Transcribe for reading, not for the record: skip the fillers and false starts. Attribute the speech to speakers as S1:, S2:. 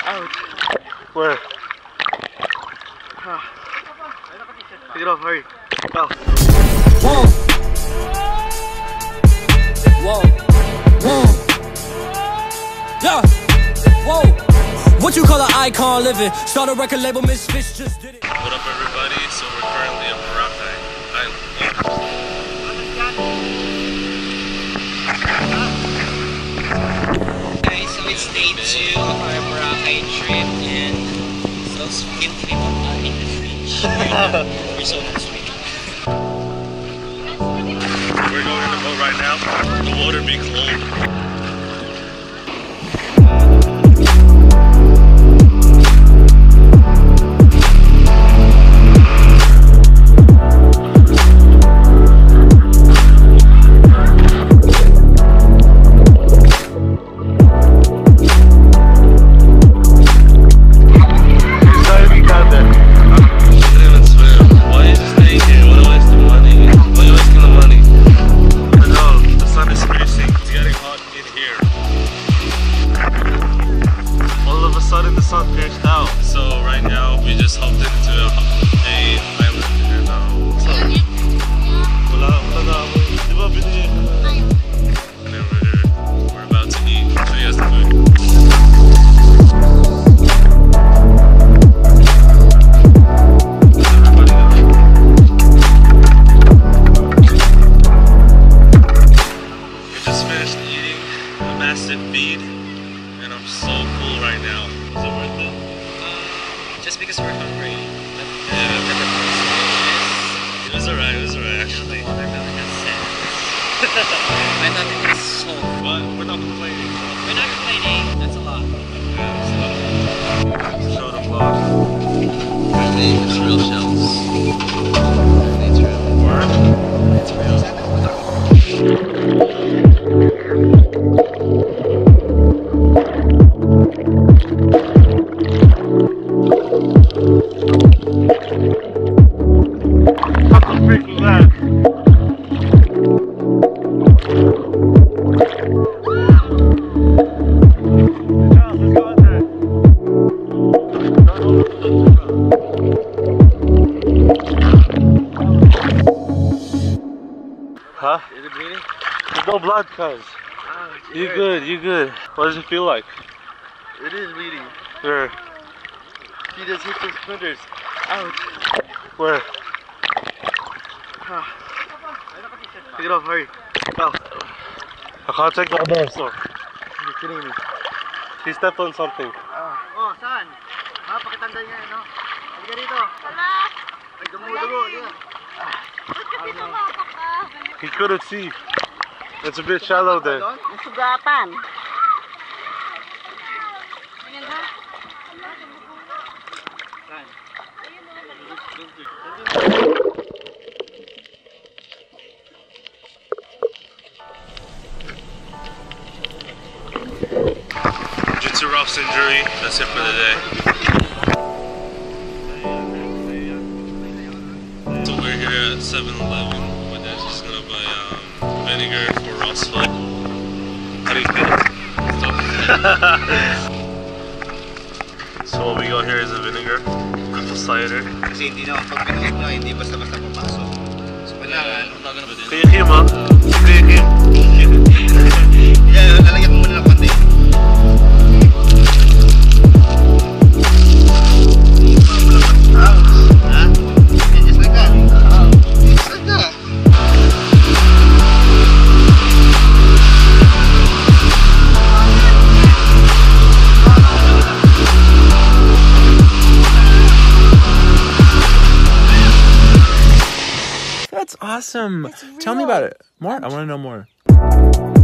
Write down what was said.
S1: Ouch.
S2: Where? Take it off, hurry. Go.
S3: Whoa. Whoa. Whoa. Yeah. Whoa. What you call an icon living? Start a record label, Misfits just did it.
S2: What up, everybody? So we're currently on Boracay Island.
S4: Okay, so it's day 2 of our Boracay trip, and so sweet people are in the beach. We're so sweet.
S2: We're going in the boat right now. The water be cold.
S4: Just because we're hungry.
S2: Yeah. It was alright actually.
S4: My belly has sense. My belly has soul.
S2: But we're not complaining.
S4: We're not complaining. That's a lot.
S2: Yeah, show the vlog.
S4: It's real shells. It's real.
S2: Word?
S4: It's real.
S2: Huh?
S4: Is it bleeding?
S2: There's no blood, cuz. You good, you good. What does it feel like?
S1: It is bleeding.
S2: Where?
S1: She just hit the splinters. Ouch.
S2: Where?
S1: Take it off, hurry. Go.
S2: I can't take the other so.
S1: You're kidding me.
S2: He stepped on something.
S1: Oh, saan? Ha, pakitanda niya, no? Halika rito. Wala. Ay, dumudugo.
S2: He couldn't see. It's a bit shallow there.
S5: Nasugatan.
S2: Due to Ralph's injury, that's it for the day. So we're here at 7-Eleven. My dad's just gonna buy vinegar for Ralph's foot. How do you feel? So what we got here is a vinegar, apple cider.
S4: Kasi hindi naman pag pinuhos mo, hindi basta-basta papasok. So kailangan,
S2: Kaya Kim, ha? Kaya Kim.
S4: yeah, lalagyan mo muna ng konti. Just like that. Just like that.
S6: That's awesome. Tell me about it more. I want to know more.